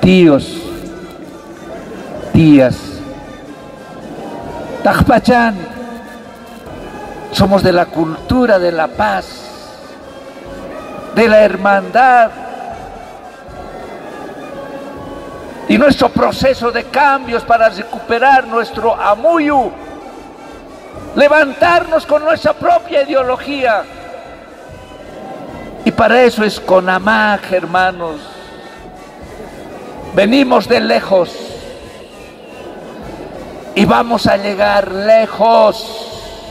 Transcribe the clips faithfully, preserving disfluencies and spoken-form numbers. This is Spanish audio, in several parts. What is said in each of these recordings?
tíos, tías, Tajpachán, somos de la cultura de la paz, de la hermandad, y nuestro proceso de cambios para recuperar nuestro amuyu, levantarnos con nuestra propia ideología. Y para eso es CONAMAC, hermanos. Venimos de lejos y vamos a llegar lejos.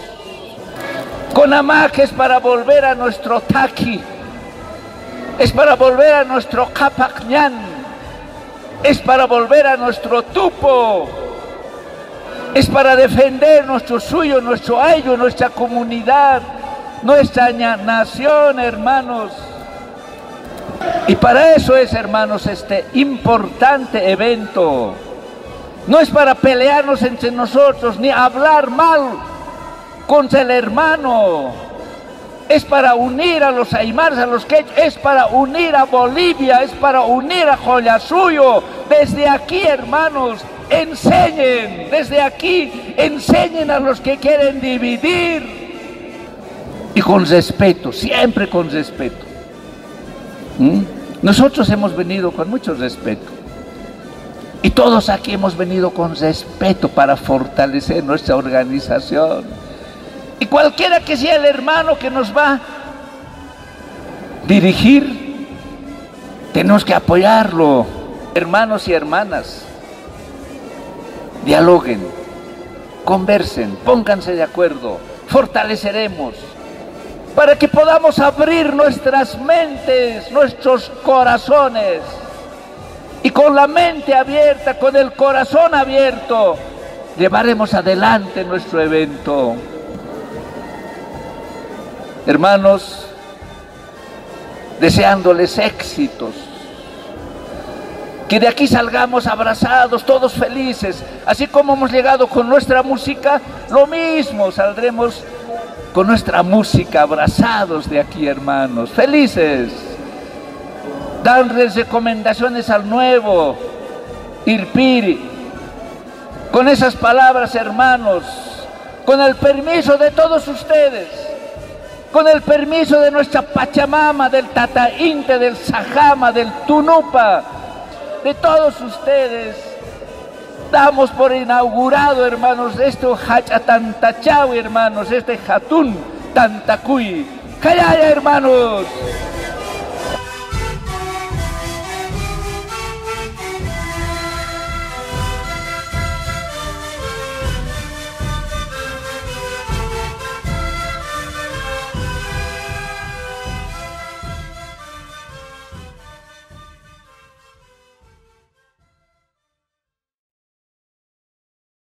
CONAMAC es para volver a nuestro taqui, es para volver a nuestro Capacñán, es para volver a nuestro tupo, es para defender nuestro suyo, nuestro ayo, nuestra comunidad, nuestra nación, hermanos. Y para eso es, hermanos, este importante evento. No es para pelearnos entre nosotros, ni hablar mal contra el hermano. Es para unir a los aymaras, a los quechuas, es para unir a Bolivia, es para unir a Collasuyo. Desde aquí, hermanos, enseñen, desde aquí, enseñen a los que quieren dividir. Y con respeto, siempre con respeto. ¿Mm? Nosotros hemos venido con mucho respeto. Y todos aquí hemos venido con respeto para fortalecer nuestra organización. Y cualquiera que sea el hermano que nos va a dirigir, tenemos que apoyarlo. Hermanos y hermanas, dialoguen, conversen, pónganse de acuerdo, fortaleceremos para que podamos abrir nuestras mentes, nuestros corazones, y con la mente abierta, con el corazón abierto, llevaremos adelante nuestro evento. Hermanos, deseándoles éxitos, que de aquí salgamos abrazados, todos felices, así como hemos llegado con nuestra música, lo mismo saldremos con nuestra música, abrazados de aquí, hermanos, felices, darles recomendaciones al nuevo Irpiri, con esas palabras, hermanos, con el permiso de todos ustedes, con el permiso de nuestra Pachamama, del Tatainte, del Sajama, del Tunupa, de todos ustedes, damos por inaugurado, hermanos, este Hachatantachau, hermanos, este Hatun Tantacuy. ¡Callaya, hermanos!